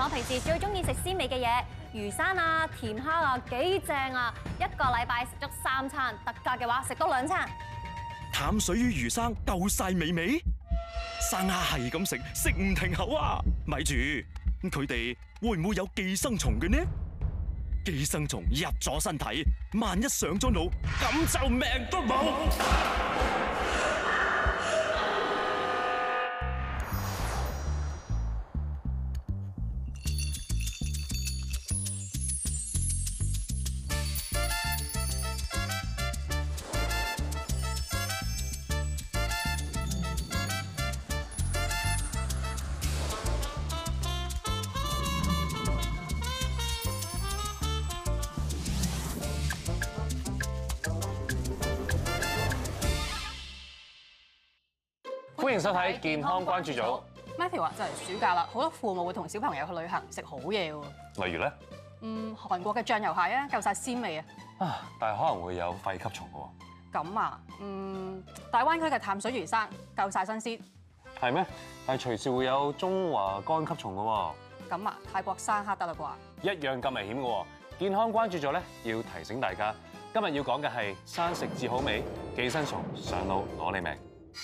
我平時最中意食鮮味嘅嘢，魚生啊、甜蝦啊，幾正啊！一個禮拜食足3餐，特價嘅話食多2餐。 淡水魚魚生夠晒美味，生蝦係咁食，食唔停口啊！咪住，佢哋會唔會有寄生蟲嘅呢？寄生蟲入咗身體，萬一上咗腦，咁就命都冇。 歡迎收睇健康關注組。 Matthew 話就嚟暑假啦，好多父母會同小朋友去旅行食好嘢喎。 例如咧， 韓國嘅醬油蟹啊，夠晒鮮味啊。 但係可能會有肺吸蟲嘅喎。 咁啊，大灣區嘅淡水魚生夠晒新鮮。 係咩？但係隨時會有中華肝吸蟲嘅喎。 咁啊，泰國生蝦得啦啩？ 一樣咁危險嘅喎。健康關注組咧要提醒大家，今日要講嘅係生食至好味，寄生蟲上腦攞你命。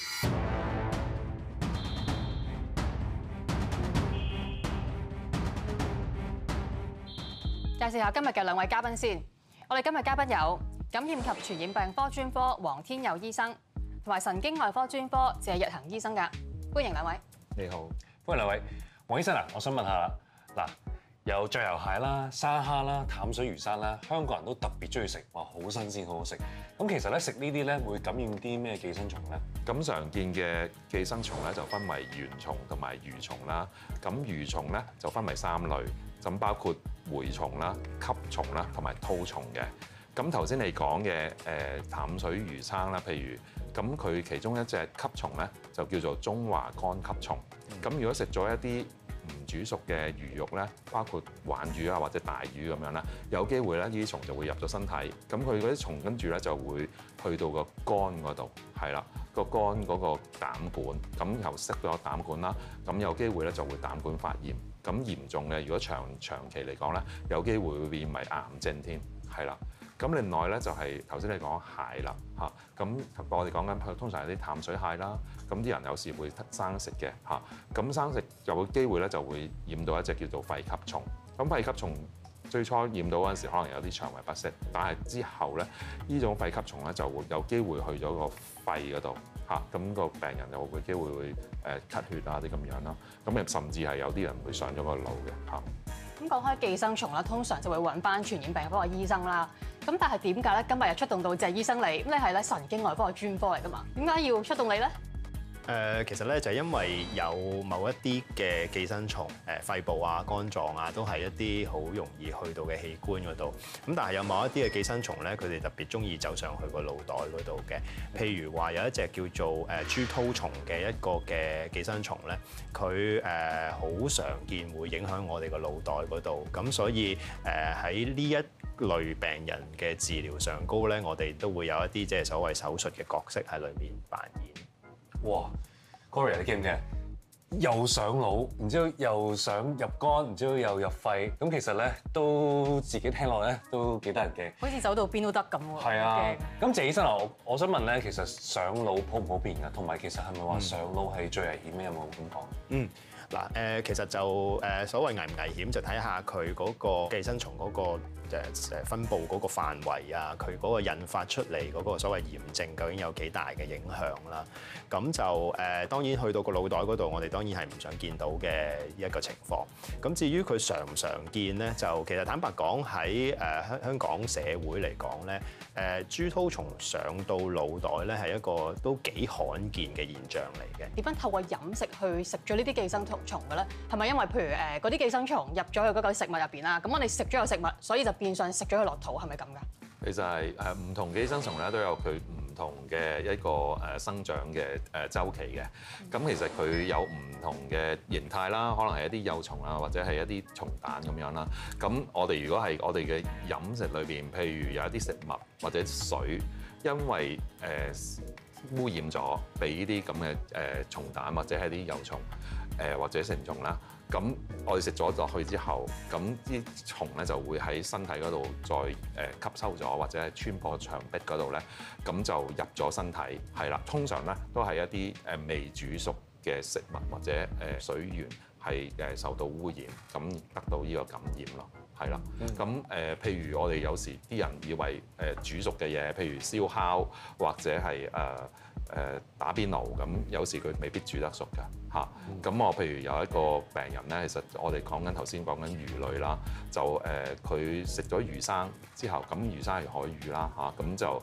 介紹下今日嘅2位嘉賓先。我哋今日嘉賓有感染及傳染病科專科黃天佑醫生，同埋神經外科專科謝日行醫生㗎。歡迎2位。 你好，歡迎2位。黃醫生啊，我想問下啦，嗱，有醬油蟹啦、生蝦啦、淡水魚生啦，香港人都特別中意食，話好新鮮，好好食。咁其實咧食呢啲咧會感染啲咩寄生蟲咧？ 咁常見嘅寄生蟲咧就分為原蟲同埋蠕蟲啦。咁蠕蟲咧就分為3類，咁包括蛔蟲啦、吸蟲啦同埋吐蟲嘅。咁頭先你講嘅淡水魚生啦，譬如咁佢其中一隻吸蟲咧就叫做中華肝吸蟲。咁如果食咗一啲唔煮熟嘅魚肉咧，包括鯇魚啊或者大魚咁樣啦，有機會咧呢啲蟲就會入咗身體。咁佢嗰啲蟲跟住咧就會去到個肝嗰度，係啦，個肝嗰個膽管，咁又塞咗膽管啦，咁有機會咧就會膽管發炎。咁嚴重嘅，如果長期嚟講咧，有機會會變為癌症添，係啦。咁另外咧就係頭先你講蟹啦嚇，咁我哋講緊通常係啲淡水蟹啦，咁啲人有時會生食嘅嚇，咁生食有機會咧就會染到一隻叫做肺吸蟲。咁肺吸蟲最初染到嗰陣時，可能有啲腸胃不適，但係之後咧呢種肺吸蟲咧就會有機會去咗個肺嗰度嚇，咁個病人就會機會會咳血啊啲咁樣啦，咁甚至係有啲人會上咗個腦嘅嚇。 咁講開寄生蟲啦，通常就會揾翻傳染病科嘅醫生啦。咁但係點解咧？今日又出動到謝醫生嚟？咁你係咧神經外科嘅專科嚟㗎嘛？點解要出動你咧？ 其實咧就係因為有某一啲嘅寄生蟲，肺部啊、肝臟啊，都係一啲好容易去到嘅器官嗰度。咁但係有某一啲嘅寄生蟲咧，佢哋特別中意走上去個腦袋嗰度嘅。譬如話有一隻叫做豬絛蟲嘅一個嘅寄生蟲咧，佢好常見會影響我哋個腦袋嗰度。咁所以喺呢一類病人嘅治療上高咧，我哋都會有一啲即係所謂手術嘅角色喺裏面扮演。 哇 Gloria 你記唔記得？又上腦，然之後又想入肝，然之後又入肺，咁其實咧都自己聽落咧都幾得人驚， 好似走到邊都得咁喎。 係啊，咁謝醫生啊，我想問咧，其實上腦普唔普遍㗎？同埋其實係咪話上腦係最危險嘅？有冇咁講？ 嗱其實就所謂危唔危險，就睇下佢嗰個寄生蟲嗰個分佈嗰個範圍啊，佢嗰個引發出嚟嗰個所謂炎症究竟有幾大嘅影響啦。咁就當然去到個腦袋嗰度，我哋當然係唔想見到嘅一個情況。咁至於佢常唔常見咧，就其實坦白講喺香港社會嚟講咧，豬絛蟲上到腦袋咧係一個都幾罕見嘅現象嚟嘅。 點樣透過飲食去食咗呢啲寄生蟲嘅咧？係咪因為譬如嗰啲寄生蟲入咗去嗰嚿食物入邊啦？咁我哋食咗個食物，所以就變相食咗佢落肚，係咪咁㗎？ 其實係唔同寄生蟲咧都有佢唔同嘅一個生長嘅週期嘅。咁其實佢有唔同嘅形態啦，可能係一啲幼蟲啊，或者係一啲蟲蛋咁樣啦。咁我哋如果係我哋嘅飲食裏邊，譬如有一啲食物或者水，因為污染咗，俾呢啲咁嘅蟲蛋或者係啲幼蟲或者成蟲啦， 咁我哋食咗落去之後，咁啲蟲咧就會喺身體嗰度再吸收咗，或者係穿破牆壁嗰度咧，咁就入咗身體，係啦。通常咧都係一啲未煮熟嘅食物或者水源係受到污染，咁得到呢個感染咯，係啦。咁譬如我哋有時啲人以為煮熟嘅嘢，譬如燒烤或者係打邊爐，咁有時佢未必煮得熟㗎嚇。咁我譬如有一個病人咧，其實我哋講緊頭先講緊魚類啦，就佢食咗魚生之後，咁魚生係海魚啦嚇，咁就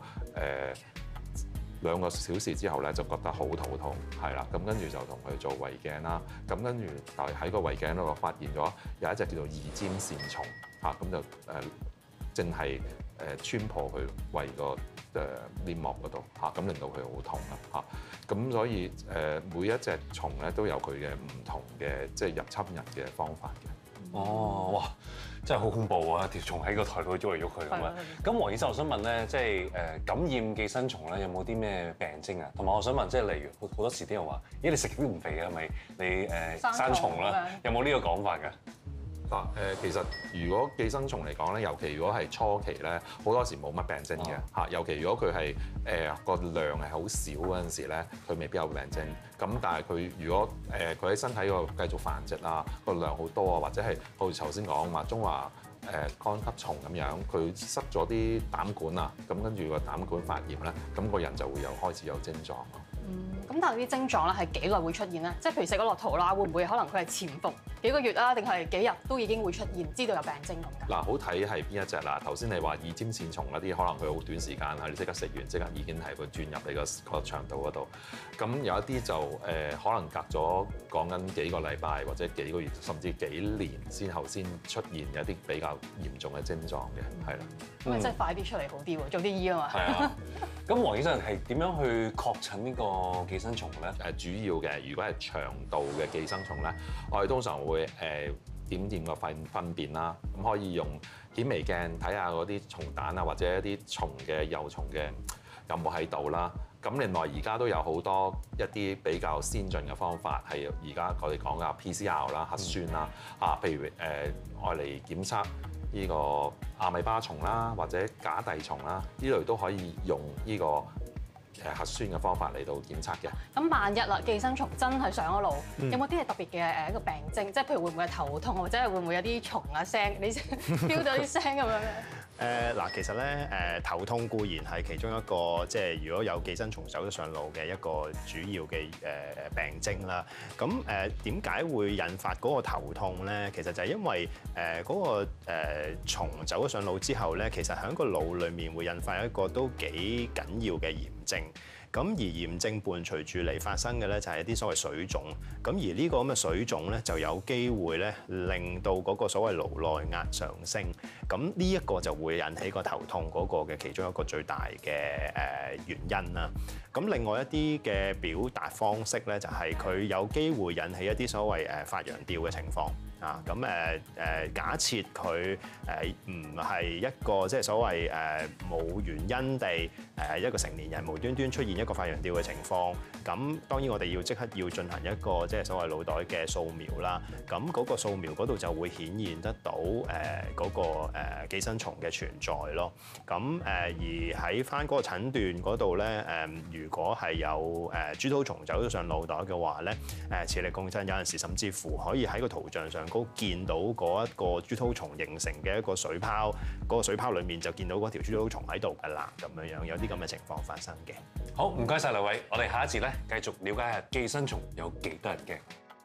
2個小時之後咧就覺得好肚痛，係啦，咁跟住就同佢做胃鏡啦，咁跟住但係喺個胃鏡嗰度發現咗有一隻叫做二尖線蟲嚇，咁就正係穿破佢胃個黏膜嗰度嚇，咁令到佢好痛啦嚇，咁所以每一隻蟲咧都有佢嘅唔同嘅即係入侵人嘅方法嘅。 哦，哇！真係好恐怖啊！條蟲喺個台度喐嚟喐去咁樣。咁黃醫生，我想問咧，即係感染寄生蟲咧，有冇啲咩病徵啊？同埋我想問，即係例如好多時啲人話：咦，你食極都唔肥嘅係咪？你生蟲啦，有冇呢個講法㗎？ 嗱其實如果寄生蟲嚟講咧，尤其如果係初期咧，好多時冇乜病徵嘅嚇。尤其如果佢係個量係好少嗰陣時咧，佢未必有病徵。咁但係佢如果佢喺身體度繼續繁殖啊，個量好多啊，或者係好似頭先講話中華肝吸蟲咁樣，佢塞咗啲膽管啊，咁跟住個膽管發炎咧，咁個人就會開始有症狀咯。 咁但係啲症狀咧係幾耐會出現咧？即係譬如食咗落肚啦，會唔會可能佢係潛伏幾個月啊，定係幾日都已經會出現，知道有病徵咁㗎？ 嗱，好睇係邊一隻啦。頭先你話二尖線蟲嗰啲，可能佢好短時間啊，你即刻食完，即刻已經係會轉入你個腸道嗰度。咁有一啲就可能隔咗講緊幾個禮拜或者幾個月，甚至幾年先後先出現有啲比較嚴重嘅症狀嘅，係啦。 咁即係快啲出嚟好啲喎，早啲醫啊嘛。 係啊。咁黃醫生係點樣去確診呢個寄生蟲咧？ 主要嘅，如果係腸道嘅寄生蟲咧，我哋通常會檢驗個糞便啦，咁可以用顯微鏡睇下嗰啲蟲蛋啊，或者一啲蟲嘅幼蟲嘅有冇喺度啦。咁另外而家都有好多一啲比較先進嘅方法，係而家我哋講嘅 PCR 啦、核酸啦，譬如愛嚟檢測呢個亞米巴蟲啦，或者假地蟲啦，呢類都可以用呢個核酸嘅方法嚟到檢測嘅。咁萬一啦，寄生蟲真係上咗腦，有冇啲係特別嘅一個病徵？即係譬如會唔會係頭痛，或者係會唔會有啲蟲啊聲？你飆到啲聲咁樣咧？ 嗱，其實咧頭痛固然係其中一個，即係如果有寄生蟲走咗上腦嘅一個主要嘅病徵啦。咁點解會引發嗰個頭痛咧？其實就係因為嗰個蟲走咗上腦之後咧，其實喺個腦裡面會引發一個都幾緊要嘅炎症。咁而炎症伴隨住嚟發生嘅咧，就係一啲所謂水腫。咁而呢個咁嘅水腫咧，就有機會咧令到嗰個所謂顱內壓上升。咁呢一個就會引起個頭痛嗰個嘅其中一個最大嘅原因啦。咁另外一啲嘅表達方式咧，就係佢有機會引起一啲所謂發羊吊嘅情況。咁假設佢唔係一個即係所謂冇原因地一個成年人無端端出現一個發羊吊嘅情況，咁當然我哋要即刻要進行一個即係所謂腦袋嘅掃描啦。咁嗰個掃描嗰度就會顯現得到嗰個寄生蟲嘅存在咯。咁而喺翻嗰個診斷嗰度咧，如果係有豬肚蟲走咗上腦袋嘅話咧，磁力共振有陣時甚至乎可以喺個圖像上高見到嗰一個豬肚蟲形成嘅一個水泡，嗰個水泡裡面就見到嗰條豬肚蟲喺度㗎啦，咁樣樣有啲咁嘅情況發生嘅。 好，唔該晒兩位，我哋下一節咧繼續了解下寄生蟲有幾得人驚。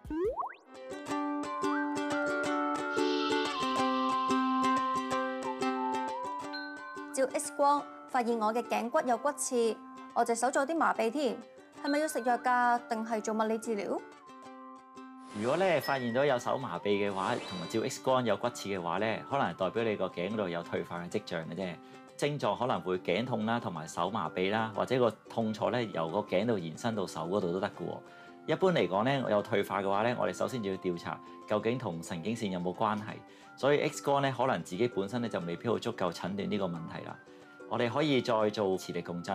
照 X 光發現我嘅頸骨有骨刺，我隻手做啲麻痹添，係咪要食藥㗎？定係做物理治療？ 如果咧發現到有手麻痹嘅話，同埋照 X 光有骨刺嘅話咧，可能係代表你個頸度有退化嘅跡象嘅啫。症狀可能會頸痛啦，同埋手麻痹啦，或者個痛楚咧由個頸度延伸到手嗰度都得㗎喎。一般嚟講咧，有退化嘅話咧，我哋首先就要調查究竟同神經線有冇關係。所以 X 光咧可能自己本身咧就未必好足夠診斷呢個問題啦。我哋可以再做磁力共振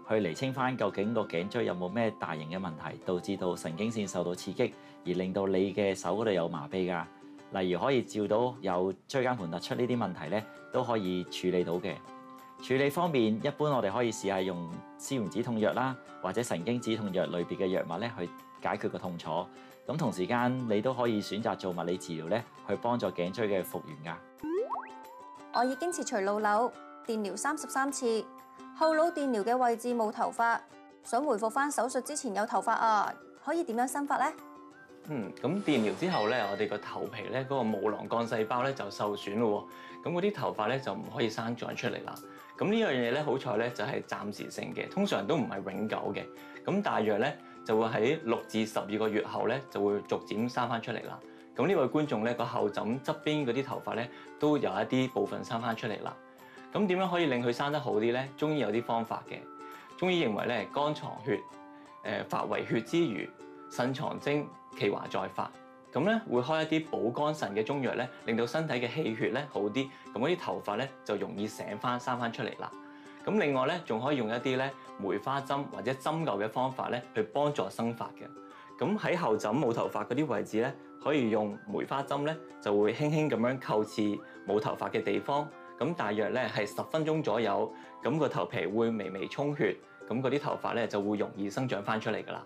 去釐清翻究竟個頸椎有冇咩大型嘅問題，導致到神經線受到刺激，而令到你嘅手嗰度有麻痹㗎。例如可以照到有椎間盤突出呢啲問題咧，都可以處理到嘅。處理方面，一般我哋可以試下用消炎止痛藥啦，或者神經止痛藥類別嘅藥物咧，去解決個痛楚。咁同時間你都可以選擇做物理治療咧，去幫助頸椎嘅復原㗎。 我已經切除腦瘤，電療33次，後腦電療嘅位置冇頭髮，想回復翻手術之前有頭髮啊，可以點樣生發呢？ 咁電療之後咧，我哋個頭皮咧嗰個毛囊幹細胞咧就受損咯喎，咁嗰啲頭髮咧就唔可以生長出嚟啦。咁呢樣嘢咧好彩咧就係暫時性嘅，通常都唔係永久嘅。咁大約咧就會喺6至12個月後咧就會逐漸生翻出嚟啦。咁呢位觀眾咧個後枕側邊嗰啲頭髮咧都有一啲部分生翻出嚟啦。咁點樣可以令佢生得好啲咧？中醫有啲方法嘅。中醫認為咧肝藏血，發為血之餘，腎藏精，其華在發。咁咧會開一啲補肝腎嘅中藥咧，令到身體嘅氣血咧好啲，咁嗰啲頭髮咧就容易醒翻生翻出嚟啦。咁另外咧仲可以用一啲咧梅花針或者針灸嘅方法咧去幫助生發嘅。咁喺後枕冇頭髮嗰啲位置咧，可以用梅花針咧就會輕輕咁樣扣刺冇頭髮嘅地方，咁大約咧係10分鐘左右，咁個頭皮會微微充血，咁嗰啲頭髮咧就會容易生長翻出嚟㗎啦。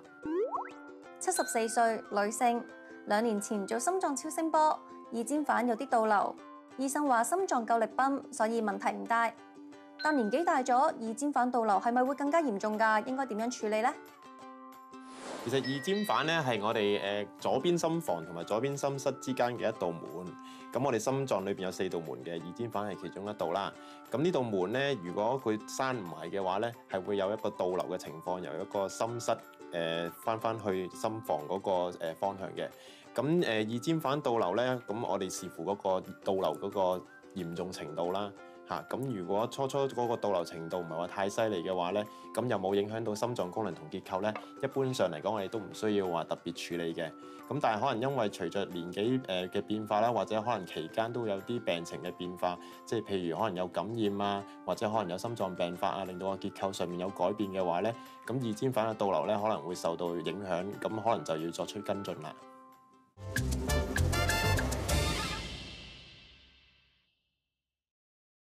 74歲女性，2年前做心臟超聲波，二尖瓣有啲倒流，醫生話心臟夠力泵，所以問題唔大。但年紀大咗，二尖瓣倒流係咪會更加嚴重㗎？應該點樣處理呢？ 其實二尖瓣咧係我哋左邊心房同埋左邊心室之間嘅一道門。咁我哋心臟裏邊有4道門嘅，二尖瓣係其中一道啦。咁呢道門咧，如果佢閂唔埋嘅話咧，係會有一個倒流嘅情況，由一個心室翻去心房嗰個方向嘅。咁二尖瓣倒流咧，咁我哋視乎嗰個倒流嗰個嚴重程度啦。咁如果初嗰個倒流程度唔係話太犀利嘅話咧，咁又冇影響到心臟功能同結構咧，一般上嚟講我哋都唔需要話特別處理嘅。咁但係可能因為隨着年紀嘅變化啦，或者可能期間都有啲病情嘅變化，即係譬如可能有感染啊，或者可能有心臟病發啊，令到個結構上面有改變嘅話咧，咁二尖瓣嘅倒流咧可能會受到影響，咁可能就要作出跟進啦。